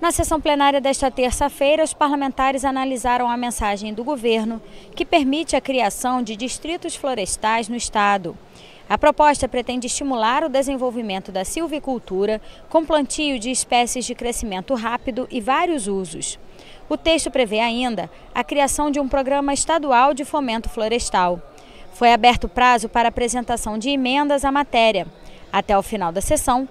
Na sessão plenária desta terça-feira, os parlamentares analisaram a mensagem do governo que permite a criação de distritos florestais no estado. A proposta pretende estimular o desenvolvimento da silvicultura com plantio de espécies de crescimento rápido e vários usos. O texto prevê ainda a criação de um programa estadual de fomento florestal. Foi aberto prazo para apresentação de emendas à matéria. Até o final da sessão,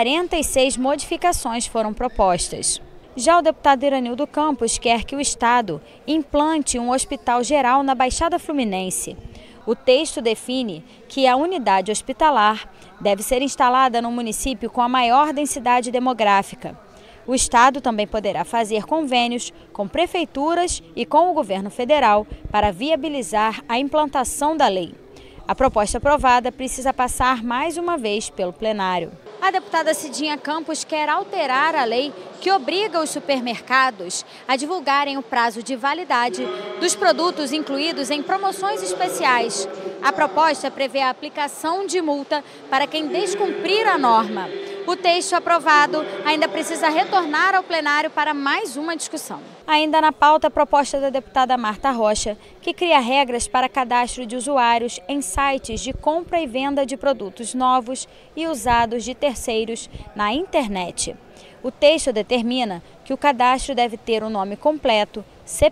46 modificações foram propostas. Já o deputado Iranildo Campos quer que o estado implante um hospital geral na Baixada Fluminense. O texto define que a unidade hospitalar deve ser instalada no município com a maior densidade demográfica. O estado também poderá fazer convênios com prefeituras e com o governo federal para viabilizar a implantação da lei. A proposta aprovada precisa passar mais uma vez pelo plenário. A deputada Cidinha Campos quer alterar a lei que obriga os supermercados a divulgarem o prazo de validade dos produtos incluídos em promoções especiais. A proposta prevê a aplicação de multa para quem descumprir a norma. O texto aprovado ainda precisa retornar ao plenário para mais uma discussão. Ainda na pauta, a proposta da deputada Marta Rocha, que cria regras para cadastro de usuários em sites de compra e venda de produtos novos e usados de terceiros na internet. O texto determina que o cadastro deve ter o nome completo,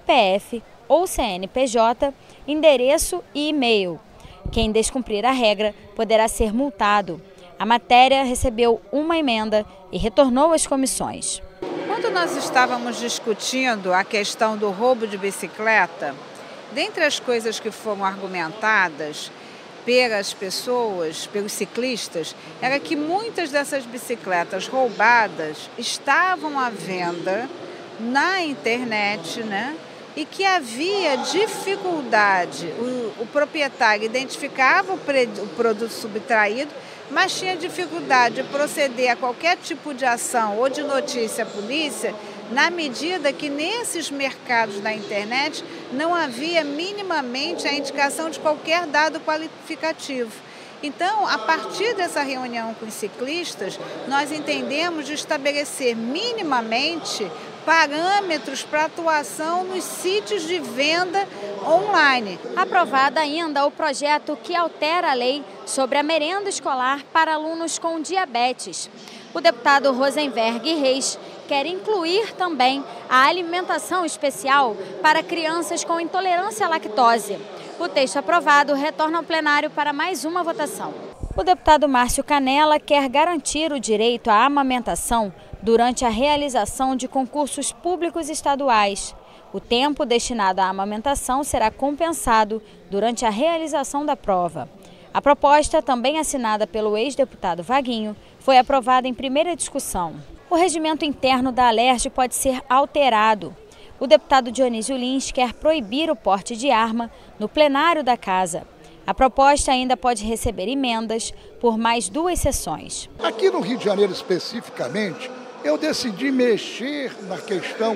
CPF ou CNPJ, endereço e e-mail. Quem descumprir a regra poderá ser multado. A matéria recebeu uma emenda e retornou às comissões. Quando nós estávamos discutindo a questão do roubo de bicicleta, dentre as coisas que foram argumentadas pelas pessoas, pelos ciclistas, era que muitas dessas bicicletas roubadas estavam à venda na internet, né? E que havia dificuldade, o proprietário identificava o produto subtraído, mas tinha dificuldade de proceder a qualquer tipo de ação ou de notícia à polícia, na medida que nesses mercados da internet não havia minimamente a indicação de qualquer dado qualificativo. Então, a partir dessa reunião com os ciclistas, nós entendemos de estabelecer minimamente parâmetros para atuação nos sítios de venda online. Aprovado ainda o projeto que altera a lei sobre a merenda escolar para alunos com diabetes. O deputado Rosenberg Reis quer incluir também a alimentação especial para crianças com intolerância à lactose. O texto aprovado retorna ao plenário para mais uma votação. O deputado Márcio Canella quer garantir o direito à amamentação durante a realização de concursos públicos estaduais. O tempo destinado à amamentação será compensado durante a realização da prova. A proposta, também assinada pelo ex-deputado Vaguinho, foi aprovada em primeira discussão. O regimento interno da Alerj pode ser alterado. O deputado Dionísio Lins quer proibir o porte de arma no plenário da Casa. A proposta ainda pode receber emendas por mais 2 sessões. Aqui no Rio de Janeiro, especificamente, eu decidi mexer na questão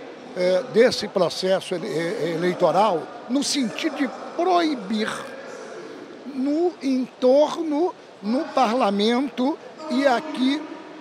desse processo eleitoral no sentido de proibir no entorno, no parlamento e aqui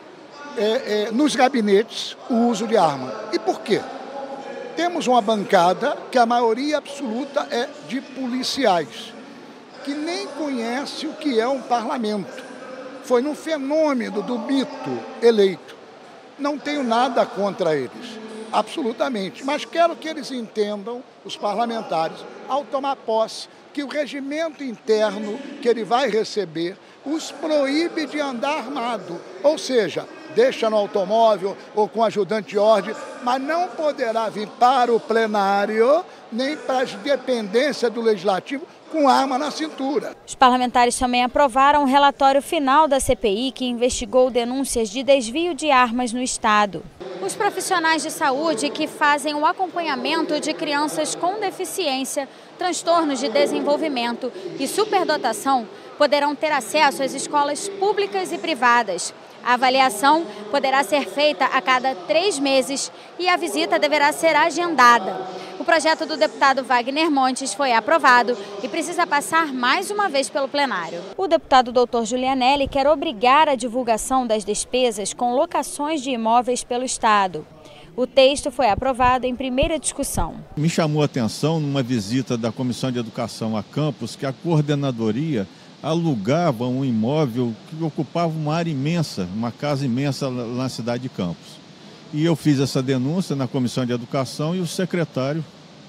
nos gabinetes o uso de arma. E por quê? Temos uma bancada que a maioria absoluta é de policiais, que nem conhece o que é um parlamento. Foi no fenômeno do mito eleito. Não tenho nada contra eles, absolutamente, mas quero que eles entendam, os parlamentares, ao tomar posse, que o regimento interno que ele vai receber os proíbe de andar armado, ou seja, deixa no automóvel ou com ajudante de ordem, mas não poderá vir para o plenário nem para as dependências do Legislativo com arma na cintura. Os parlamentares também aprovaram o relatório final da CPI que investigou denúncias de desvio de armas no estado. Os profissionais de saúde que fazem o acompanhamento de crianças com deficiência, transtornos de desenvolvimento e superdotação poderão ter acesso às escolas públicas e privadas. A avaliação poderá ser feita a cada 3 meses e a visita deverá ser agendada. O projeto do deputado Wagner Montes foi aprovado e precisa passar mais uma vez pelo plenário. O deputado Dr. Julianelli quer obrigar a divulgação das despesas com locações de imóveis pelo Estado. O texto foi aprovado em primeira discussão. Me chamou a atenção, numa visita da Comissão de Educação a Campos, que a coordenadoria alugava um imóvel que ocupava uma área imensa, uma casa imensa na cidade de Campos. E eu fiz essa denúncia na Comissão de Educação e o secretário,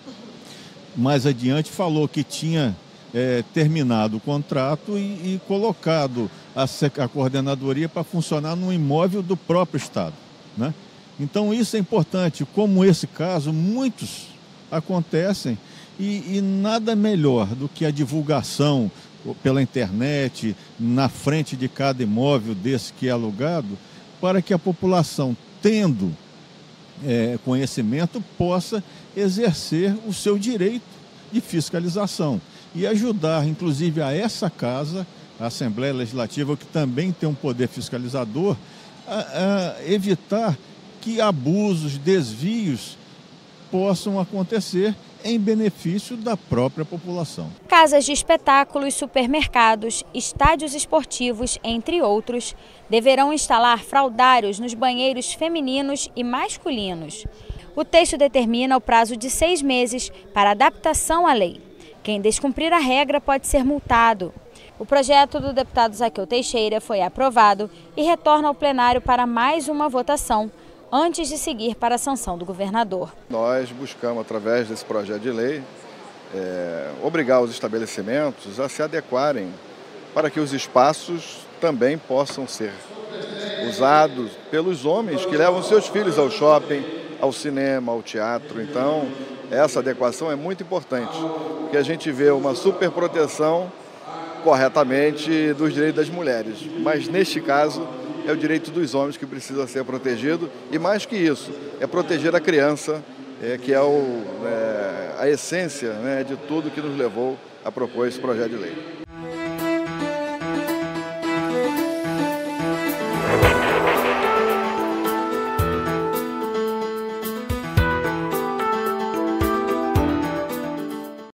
mais adiante, falou que tinha terminado o contrato e colocado a coordenadoria para funcionar num imóvel do próprio Estado, né? Então isso é importante, como esse caso, muitos acontecem e nada melhor do que a divulgação pela internet, na frente de cada imóvel desse que é alugado, para que a população, tendo conhecimento, possa exercer o seu direito de fiscalização e ajudar, inclusive, a essa casa, a Assembleia Legislativa, que também tem um poder fiscalizador, a evitar que abusos, desvios possam acontecer em benefício da própria população. Casas de espetáculos, supermercados, estádios esportivos, entre outros, deverão instalar fraldários nos banheiros femininos e masculinos. O texto determina o prazo de 6 meses para adaptação à lei. Quem descumprir a regra pode ser multado. O projeto do deputado Zaqueu Teixeira foi aprovado e retorna ao plenário para mais uma votação, antes de seguir para a sanção do governador. Nós buscamos, através desse projeto de lei, obrigar os estabelecimentos a se adequarem para que os espaços também possam ser usados pelos homens que levam seus filhos ao shopping, ao cinema, ao teatro. Então, essa adequação é muito importante, porque a gente vê uma superproteção corretamente dos direitos das mulheres, mas neste caso é o direito dos homens que precisa ser protegido e, mais que isso, é proteger a criança, que é a essência, né, de tudo que nos levou a propor esse projeto de lei.